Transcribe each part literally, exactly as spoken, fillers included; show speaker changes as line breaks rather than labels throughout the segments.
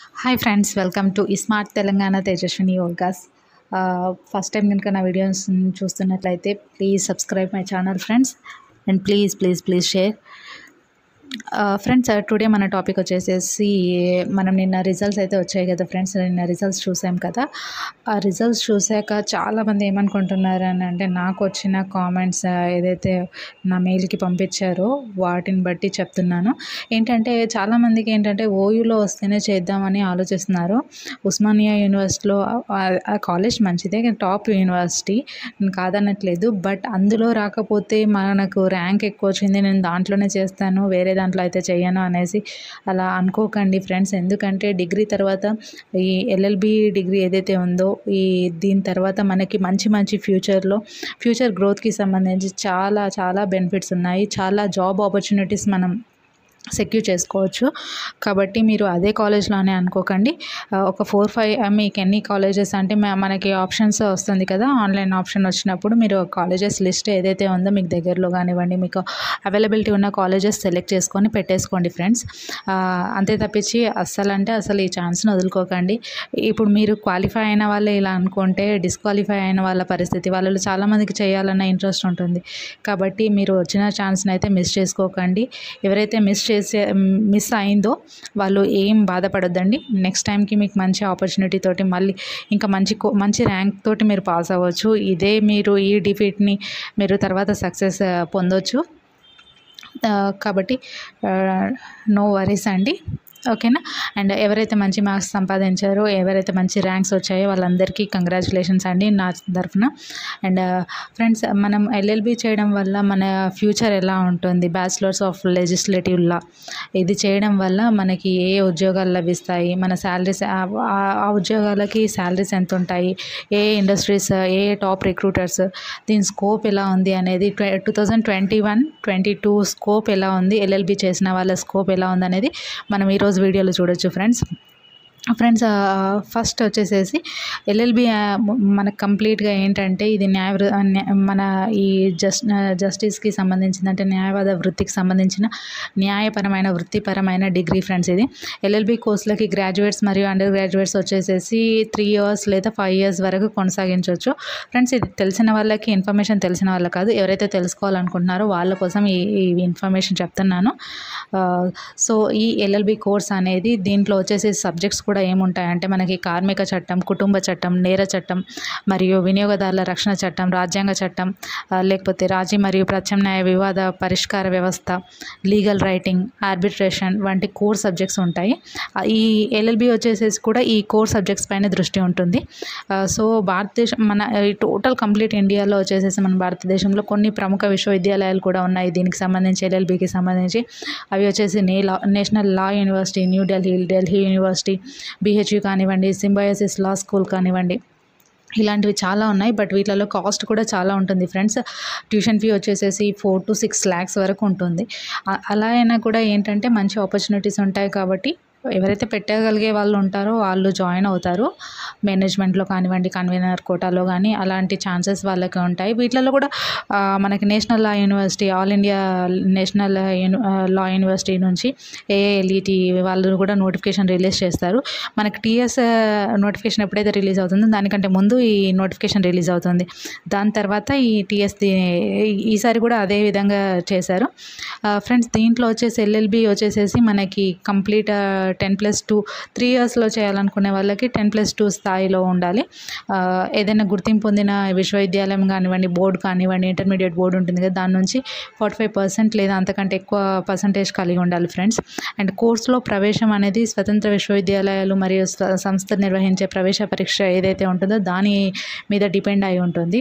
Hi friends, welcome to smart Telangana Tejaswini Yogas. First time కనుక నా videos చూస్తున్నట్లయితే please subscribe my channel friends, and please please please share. Friends, today మన topic వచ్చేసేసి మనం నిన్న రిజల్ట్స్ అయితే వచ్చాయి కదా ఫ్రెండ్స్. నిన్న రిజల్ట్స్ చూసాం కదా. ఆ రిజల్ట్స్ చూసాక చాలామంది ఏమనుకుంటున్నారు అని అంటే, నాకు వచ్చిన కామెంట్స్ ఏదైతే నా మెయిల్కి పంపించారో వాటిని బట్టి చెప్తున్నాను. ఏంటంటే చాలామందికి ఏంటంటే ఓయూలో వస్తేనే చేద్దామని ఆలోచిస్తున్నారు. ఉస్మానియా యూనివర్సిటీలో ఆ కాలేజ్ మంచిదే, టాప్ యూనివర్సిటీ, నేను కాదనట్లేదు. బట్ అందులో రాకపోతే మనకు ర్యాంక్ ఎక్కువ వచ్చింది, నేను దాంట్లోనే చేస్తాను, వేరే దాంట్లో అయితే చేయను అనేసి అలా అనుకోకండి ఫ్రెండ్స్. ఎందుకంటే డిగ్రీ తర్వాత ఈ ఎల్ఎల్బి డిగ్రీ ఏదైతే ఉందో, ఈ దీని తర్వాత మనకి మంచి మంచి ఫ్యూచర్లో ఫ్యూచర్ గ్రోత్కి సంబంధించి చాలా చాలా బెనిఫిట్స్ ఉన్నాయి. చాలా జాబ్ ఆపర్చునిటీస్ మనం సెక్యూర్ చేసుకోవచ్చు. కాబట్టి మీరు అదే కాలేజ్లోనే అనుకోకండి. ఒక ఫోర్ ఫైవ్ మీకు ఎన్ని కాలేజెస్ అంటే మనకి ఆప్షన్స్ వస్తుంది కదా, ఆన్లైన్ ఆప్షన్ వచ్చినప్పుడు మీరు కాలేజెస్ లిస్ట్ ఏదైతే ఉందో మీకు దగ్గరలో కానివ్వండి, మీకు అవైలబిలిటీ ఉన్న కాలేజెస్ సెలెక్ట్ చేసుకొని పెట్టేసుకోండి ఫ్రెండ్స్. అంతే తప్పించి అస్సలు అంటే అసలు ఈ ఛాన్స్ని వదులుకోకండి. ఇప్పుడు మీరు క్వాలిఫై అయిన వాళ్ళే ఇలా అనుకుంటే, డిస్క్వాలిఫై అయిన వాళ్ళ పరిస్థితి, వాళ్ళు చాలామందికి చేయాలన్న ఇంట్రెస్ట్ ఉంటుంది. కాబట్టి మీరు వచ్చిన ఛాన్స్ని అయితే మిస్ చేసుకోకండి. ఎవరైతే మిస్ చేసే మిస్ అయిందో వాళ్ళు ఏం బాధపడొద్దండి. నెక్స్ట్ టైంకి మీకు మంచి ఆపర్చునిటీ తోటి మళ్ళీ ఇంకా మంచి మంచి ర్యాంక్ తోటి మీరు పాస్ అవ్వచ్చు. ఇదే మీరు ఈ డిఫీట్ని మీరు తర్వాత సక్సెస్ పొందొచ్చు. కాబట్టి నో వరీస్ అండి, ఓకేనా. అండ్ ఎవరైతే మంచి మార్క్స్ సంపాదించారో, ఎవరైతే మంచి ర్యాంక్స్ వచ్చాయో వాళ్ళందరికీ కంగ్రాచులేషన్స్ అండి నా తరఫున. అండ్ ఫ్రెండ్స్, మనం ఎల్ఎల్బి చేయడం వల్ల మన ఫ్యూచర్ ఎలా ఉంటుంది, బ్యాచిలర్స్ ఆఫ్ లెజిస్లేటివ్ లా ఇది చేయడం వల్ల మనకి ఏ ఉద్యోగాలు లభిస్తాయి, మన శాలరీస్, ఆ ఉద్యోగాలకి శాలరీస్ ఎంత ఉంటాయి, ఏ ఇండస్ట్రీస్, ఏ టాప్ రిక్రూటర్స్, దీని స్కోప్ ఎలా ఉంది అనేది two thousand twenty one twenty two scope ఎలా ఉంది, ఎల్ఎల్బి చేసిన వాళ్ళ స్కోప్ ఎలా ఉంది అనేది మనం ఈరోజు వీడియోలో చూడొచ్చు ఫ్రెండ్స్. ఫ్రెండ్స్, ఫస్ట్ వచ్చేసేసి ఎల్ఎల్బి మనకు కంప్లీట్గా ఏంటంటే ఇది న్యాయ మన ఈ జస్ జస్టిస్కి సంబంధించిన, అంటే న్యాయవాద వృత్తికి సంబంధించిన న్యాయపరమైన వృత్తిపరమైన డిగ్రీ ఫ్రెండ్స్. ఇది ఎల్ఎల్బి కోర్సులకి గ్రాడ్యుయేట్స్ మరియు అండర్ గ్రాడ్యుయేట్స్ వచ్చేసేసి త్రీ ఇయర్స్ లేదా ఫైవ్ ఇయర్స్ వరకు కొనసాగించవచ్చు ఫ్రెండ్స్. ఇది తెలిసిన వాళ్ళకి ఇన్ఫర్మేషన్, తెలిసిన వాళ్ళకి కాదు, ఎవరైతే తెలుసుకోవాలనుకుంటున్నారో వాళ్ళ కోసం ఈ ఈ ఇన్ఫర్మేషన్ చెప్తున్నాను. సో ఈ ఎల్ఎల్బి కోర్స్ అనేది దీంట్లో వచ్చేసి సబ్జెక్ట్స్ కూడా ఏముంటాయంటే మనకి కార్మిక చట్టం, కుటుంబ చట్టం, నేర చట్టం మరియు వినియోగదారుల రక్షణ చట్టం, రాజ్యాంగ చట్టం, లేకపోతే రాజీ మరియు ప్రత్యామ్నాయ వివాద పరిష్కార వ్యవస్థ, లీగల్ రైటింగ్, ఆర్బిట్రేషన్ వంటి కోర్ సబ్జెక్ట్స్ ఉంటాయి. ఈ ఎల్ఎల్బి వచ్చేసేసి కూడా ఈ కోర్ సబ్జెక్ట్స్ పైన దృష్టి ఉంటుంది. సో భారతదేశం మన టోటల్ కంప్లీట్ ఇండియాలో వచ్చేసేసి మన భారతదేశంలో కొన్ని ప్రముఖ విశ్వవిద్యాలయాలు కూడా ఉన్నాయి దీనికి సంబంధించి, ఎల్ఎల్బికి సంబంధించి. అవి వచ్చేసి నే law national law university New Delhi, Delhi university, BHU కానివ్వండి, సింబయాసిస్ లా స్కూల్ కానివ్వండి, ఇలాంటివి చాలా ఉన్నాయి. బట్ వీటిలో కాస్ట్ కూడా చాలా ఉంటుంది ఫ్రెండ్స్. ట్యూషన్ ఫీ వచ్చేసేసి ఫోర్ టు సిక్స్ ల్యాక్స్ వరకు ఉంటుంది. అలా అయినా కూడా ఏంటంటే మంచి ఆపర్చునిటీస్ ఉంటాయి. కాబట్టి ఎవరైతే పెట్టగలిగే వాళ్ళు ఉంటారో వాళ్ళు జాయిన్ అవుతారు. మేనేజ్మెంట్లో కానివ్వండి, కన్వీనర్ కోటాలో కానీ అలాంటి ఛాన్సెస్ వాళ్ళకి ఉంటాయి. వీటిలలో కూడా మనకి national law university, all India national law university నుంచి ఏఏఎల్ఈటీ వాళ్ళు కూడా నోటిఫికేషన్ రిలీజ్ చేస్తారు. మనకి టీఎస్ నోటిఫికేషన్ ఎప్పుడైతే రిలీజ్ అవుతుందో దానికంటే ముందు ఈ నోటిఫికేషన్ రిలీజ్ అవుతుంది. దాని తర్వాత ఈ టీఎస్ ఈసారి కూడా అదే విధంగా చేశారు ఫ్రెండ్స్. దీంట్లో వచ్చేసి ఎల్ఎల్బి వచ్చేసేసి మనకి complete ten plus two three ఇయర్స్లో చేయాలనుకునే వాళ్ళకి టెన్ ప్లస్ టూ స్థాయిలో ఉండాలి. ఏదైనా గుర్తింపు పొందిన విశ్వవిద్యాలయం కానివ్వండి, బోర్డు కానివ్వండి, ఇంటర్మీడియట్ బోర్డు ఉంటుంది కదా, దాని నుంచి ఫార్టీ ఫైవ్ పర్సెంట్ లేదా అంతకంటే ఎక్కువ పర్సంటేజ్ కలిగి ఉండాలి ఫ్రెండ్స్. అండ్ కోర్సులో ప్రవేశం అనేది స్వతంత్ర విశ్వవిద్యాలయాలు మరియు సంస్థ నిర్వహించే ప్రవేశ పరీక్ష ఏదైతే ఉంటుందో దాని మీద డిపెండ్ అయి ఉంటుంది.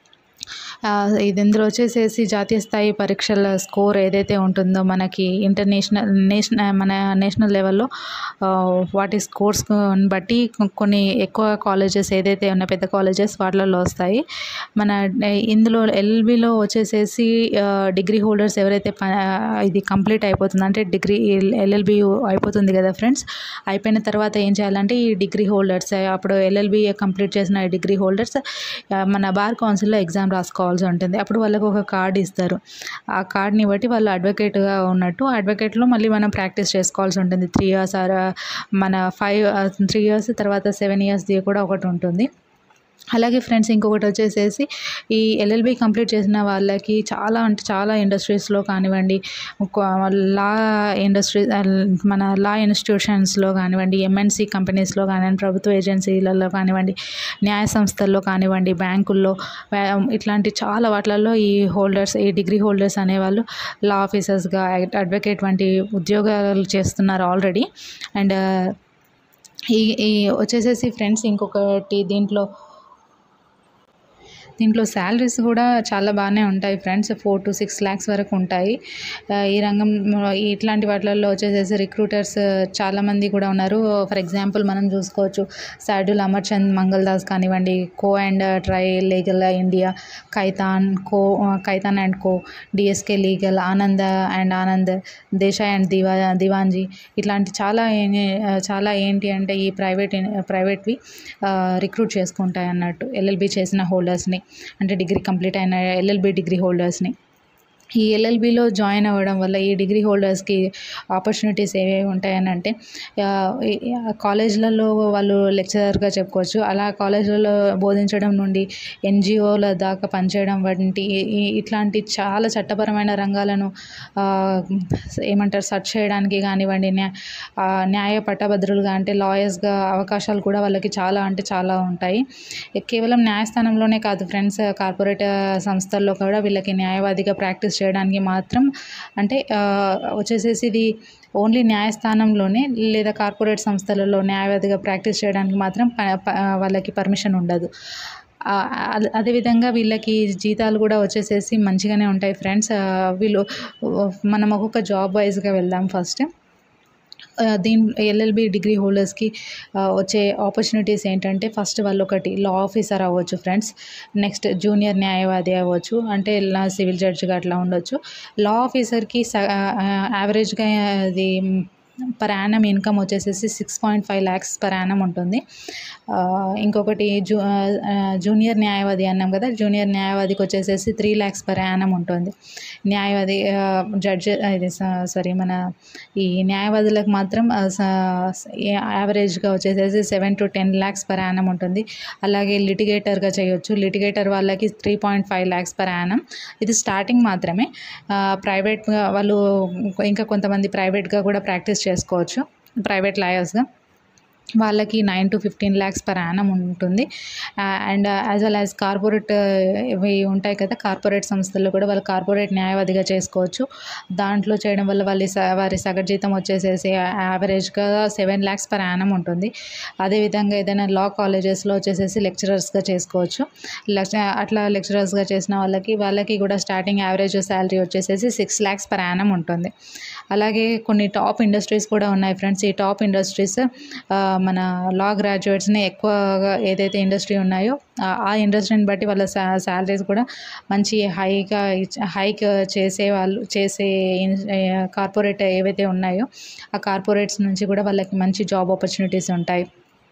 ఇది ఇందులో వచ్చేసేసి జాతీయ స్థాయి పరీక్షల స్కోర్ ఏదైతే ఉంటుందో మనకి ఇంటర్నేషనల్ నేషనల్ మన నేషనల్ లెవెల్లో వాటి స్కోర్స్ బట్టి కొన్ని ఎక్కువ కాలేజెస్ ఏదైతే ఉన్న పెద్ద కాలేజెస్ వాటిలలో వస్తాయి. మన ఇందులో ఎల్ఎల్బిలో వచ్చేసేసి డిగ్రీ హోల్డర్స్ ఎవరైతే ఇది కంప్లీట్ అయిపోతుంది అంటే డిగ్రీ ఎల్ఎల్బి అయిపోతుంది కదా ఫ్రెండ్స్, అయిపోయిన తర్వాత ఏం చేయాలంటే ఈ డిగ్రీ హోల్డర్స్ అప్పుడు ఎల్ఎల్బి కంప్లీట్ చేసిన డిగ్రీ హోల్డర్స్ మన బార్ కౌన్సిల్లో ఎగ్జామ్ రాసుకోవాలి చేసుకోవాల్సి ఉంటుంది. అప్పుడు వాళ్ళకు ఒక కార్డ్ ఇస్తారు. ఆ కార్డ్‌ని బట్టి వాళ్ళు అడ్వకేట్‌గా ఉన్నట్టు అడ్వకేట్‌లో మళ్ళీ మనం ప్రాక్టీస్ చేసుకోవాల్సి ఉంటుంది. త్రీ ఇయర్స్ ఆర్ మన ఫైవ్ ఆహ్, త్రీ ఇయర్స్ తర్వాత సెవెన్ ఇయర్స్‌ది కూడా ఒకటుంటుంది. అలాగే ఫ్రెండ్స్ ఇంకొకటి వచ్చేసేసి ఈ ఎల్ఎల్బి కంప్లీట్ చేసిన వాళ్ళకి చాలా అంటే చాలా ఇండస్ట్రీస్లో కానివ్వండి, ఒక లా ఇండస్ట్రీ మన లా ఇన్స్టిట్యూషన్స్లో కానివ్వండి, ఎంఎన్సి కంపెనీస్లో కానివ్వండి, ప్రభుత్వ ఏజెన్సీలలో కానివ్వండి, న్యాయ సంస్థల్లో కానివ్వండి, బ్యాంకుల్లో ఇట్లాంటి చాలా వాటిలలో ఈ హోల్డర్స్ ఈ డిగ్రీ హోల్డర్స్ అనేవాళ్ళు లా ఆఫీసర్స్గా, అడ్వకేట్ వంటి ఉద్యోగాలు చేస్తున్నారు ఆల్రెడీ. అండ్ ఈ ఈ వచ్చేసేసి ఫ్రెండ్స్ ఇంకొకటి దీంట్లో దీంట్లో శాలరీస్ కూడా చాలా బాగానే ఉంటాయి friends. Four to six lakhs వరకు ఉంటాయి. ఈ రంగం ఇట్లాంటి వాటిల్లో వచ్చేసేసి రిక్రూటర్స్ చాలామంది కూడా ఉన్నారు. ఫర్ ఎగ్జాంపుల్ మనం చూసుకోవచ్చు సాడ్యుల్ అమర్చంద్ మంగళదాస్ కానివ్వండి, Co and Tri Legal India, Khaitan Co Khaitan and Co, DSK legal, Anand and Anand, Desai and దివా దివాంజీ ఇట్లాంటి చాలా చాలా ఏంటి అంటే ఈ ప్రైవేట్ ప్రైవేట్వి రిక్రూట్ చేసుకుంటాయి అన్నట్టు ఎల్ఎల్బి చేసిన హోల్డర్స్ని, అంటే డిగ్రీ కంప్లీట్ అయిన ఎల్ఎల్బి డిగ్రీ హోల్డర్స్ని. ఈ ఎల్ఎల్బిలో జాయిన్ అవ్వడం వల్ల ఈ డిగ్రీ హోల్డర్స్కి ఆపర్చునిటీస్ ఏవేవి ఉంటాయని అంటే కాలేజ్లలో వాళ్ళు లెక్చరర్గా చెప్పుకోవచ్చు. అలా కాలేజ్లలో బోధించడం నుండి ఎన్జిఓల దాకా పనిచేయడం వంటి ఇట్లాంటి చాలా చట్టపరమైన రంగాలను ఏమంటారు సర్చ్ చేయడానికి కానివ్వండి, న్యా న్యాయ పట్టభద్రులుగా అంటే లాయర్స్గా అవకాశాలు కూడా వాళ్ళకి చాలా అంటే చాలా ఉంటాయి. కేవలం న్యాయస్థానంలోనే కాదు ఫ్రెండ్స్, కార్పొరేట్ సంస్థల్లో కూడా వీళ్ళకి న్యాయవాదిగా ప్రాక్టీస్ చేయడానికి మాత్రం అంటే వచ్చేసేసి ఇది ఓన్లీ న్యాయస్థానంలోనే లేదా కార్పొరేట్ సంస్థలలో న్యాయవాదిగా ప్రాక్టీస్ చేయడానికి మాత్రం వాళ్ళకి పర్మిషన్ ఉండదు. అదేవిధంగా వీళ్ళకి జీతాలు కూడా వచ్చేసేసి మంచిగానే ఉంటాయి ఫ్రెండ్స్. వీళ్ళు మనం ఒక్కొక్క జాబ్ వైజ్గా వెళ్దాం. ఫస్ట్ దీని ఎల్ఎల్బి డిగ్రీ హోల్డర్స్కి వచ్చే ఆపర్చునిటీస్ ఏంటంటే ఫస్ట్ వాళ్ళు ఒకటి లా ఆఫీసర్ అవ్వచ్చు ఫ్రెండ్స్. నెక్స్ట్ జూనియర్ న్యాయవాది అవ్వచ్చు, అంటే లా సివిల్ జడ్జిగా అట్లా ఉండొచ్చు. లా ఆఫీసర్కి స యావరేజ్గా అది పర్ యానం ఇన్కమ్ వచ్చేసేసి six point five lakhs per annum ఉంటుంది. ఇంకొకటి జూ జూనియర్ న్యాయవాది అన్నాం కదా, జూనియర్ న్యాయవాదికి వచ్చేసేసి త్రీ ల్యాక్స్ పర్ యానం ఉంటుంది. న్యాయవాది జడ్జి ఇది సారీ మన ఈ న్యాయవాదులకు మాత్రం యావరేజ్గా వచ్చేసేసి seven to ten lakhs per annum ఉంటుంది. అలాగే లిటిగేటర్గా చేయొచ్చు. లిటిగేటర్ వాళ్ళకి three point five lakhs per annum. ఇది స్టార్టింగ్ మాత్రమే. ప్రైవేట్గా వాళ్ళు ఇంకా కొంతమంది ప్రైవేట్గా కూడా ప్రాక్టీస్ చేసుకోవచ్చు, ప్రైవేట్ లాయర్స్గా. వాళ్ళకి nine to fifteen lakhs per annum ఉంటుంది. And as well as corporate ఇవి ఉంటాయి కదా, కార్పొరేట్ సంస్థల్లో కూడా వాళ్ళు కార్పొరేట్ న్యాయవాదిగా చేసుకోవచ్చు. దాంట్లో చేయడం వల్ల వాళ్ళ వారి సగటు జీతం వచ్చేసేసి యావరేజ్గా సెవెన్ ల్యాక్స్ పర్ యానం ఉంటుంది. అదేవిధంగా ఏదైనా లా కాలేజెస్లో వచ్చేసేసి లెక్చరర్స్గా చేసుకోవచ్చు. అట్లా లెక్చరర్స్గా చేసిన వాళ్ళకి వాళ్ళకి కూడా స్టార్టింగ్ యావరేజ్ శాలరీ వచ్చేసేసి సిక్స్ ల్యాక్స్ పర్ యానం ఉంటుంది. అలాగే కొన్ని టాప్ ఇండస్ట్రీస్ కూడా ఉన్నాయి ఫ్రెండ్స్. ఈ టాప్ ఇండస్ట్రీస్ మన లా గ్రాడ్యుయేట్స్ని ఎక్కువగా ఏదైతే ఇండస్ట్రీ ఉన్నాయో ఆ ఇండస్ట్రీని బట్టి వాళ్ళ శాలరీస్ కూడా మంచి హైగా హైక్ చేసే వాళ్ళు చేసే కార్పొరేట్ ఏవైతే ఉన్నాయో ఆ కార్పొరేట్స్ నుంచి కూడా వాళ్ళకి మంచి జాబ్ ఆపర్చునిటీస్ ఉంటాయి.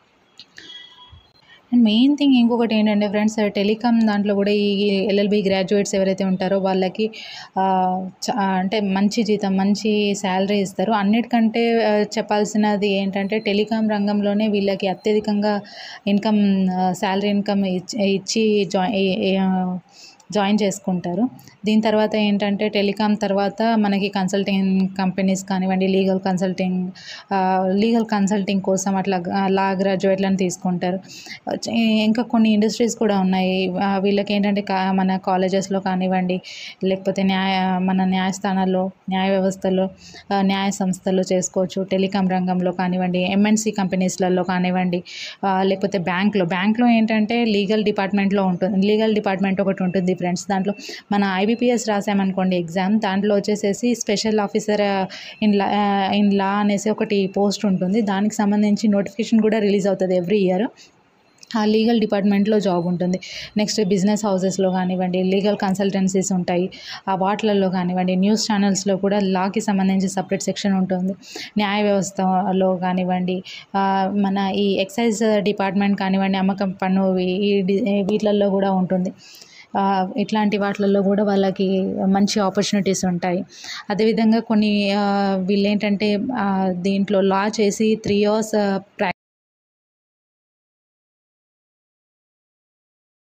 అండ్ మెయిన్ థింగ్ ఇంకొకటి ఏంటంటే ఫ్రెండ్స్, టెలికామ్ దాంట్లో కూడా ఈ ఎల్ఎల్బి గ్రాడ్యుయేట్స్ ఎవరైతే ఉంటారో వాళ్ళకి అంటే మంచి జీతం, మంచి శాలరీ ఇస్తారు. అన్నిటికంటే చెప్పాల్సినది ఏంటంటే టెలికామ్ రంగంలోనే వీళ్ళకి అత్యధికంగా ఇన్కమ్ శాలరీ ఇన్కమ్ ఇచ్చి జాయిన్ జాయిన్ చేసుకుంటారు. దీని తర్వాత ఏంటంటే టెలికామ్ తర్వాత మనకి కన్సల్టింగ్ కంపెనీస్ కానివ్వండి, లీగల్ కన్సల్టింగ్ లీగల్ కన్సల్టింగ్ కోసం అట్లా లా గ్రాడ్యుయేట్లను తీసుకుంటారు. ఇంకా కొన్ని ఇండస్ట్రీస్ కూడా ఉన్నాయి. వీళ్ళకి ఏంటంటే మన కాలేజెస్లో కానివ్వండి, లేకపోతే న్యాయ మన న్యాయస్థానాల్లో, న్యాయ వ్యవస్థలో, న్యాయ సంస్థల్లో చేసుకోవచ్చు. టెలికామ్ రంగంలో కానివ్వండి, ఎంఎన్సి కంపెనీస్లలో కానివ్వండి, లేకపోతే బ్యాంక్లో బ్యాంక్లో ఏంటంటే లీగల్ డిపార్ట్మెంట్లో ఉంటుంది. లీగల్ డిపార్ట్మెంట్ ఒకటి ఉంటుంది ఫ్రెండ్స్. దాంట్లో మన ఐబీపీఎస్ రాసామనుకోండి ఎగ్జామ్, దాంట్లో వచ్చేసేసి special officer in law in law అనేసి ఒకటి పోస్ట్ ఉంటుంది. దానికి సంబంధించి నోటిఫికేషన్ కూడా రిలీజ్ అవుతుంది ఎవ్రీ ఇయర్. ఆ లీగల్ డిపార్ట్మెంట్లో జాబ్ ఉంటుంది. నెక్స్ట్ బిజినెస్ హౌసెస్లో కానివ్వండి, లీగల్ కన్సల్టెన్సీస్ ఉంటాయి. ఆ వాటిలలో కానివ్వండి, న్యూస్ ఛానల్స్లో కూడా లాకి సంబంధించి సపరేట్ సెక్షన్ ఉంటుంది. న్యాయ వ్యవస్థలో కానివ్వండి, మన ఈ ఎక్సైజ్ డిపార్ట్మెంట్ కానివ్వండి, అమ్మకం పన్ను ఈ వీటిలలో కూడా ఉంటుంది. ఇట్లాంటి వాటిలలో కూడా వాళ్ళకి మంచి ఆపర్చునిటీస్ ఉంటాయి. అదేవిధంగా కొన్ని వీళ్ళు ఏంటంటే దీంట్లో లా చేసి త్రీ ఇయర్స్ ప్రా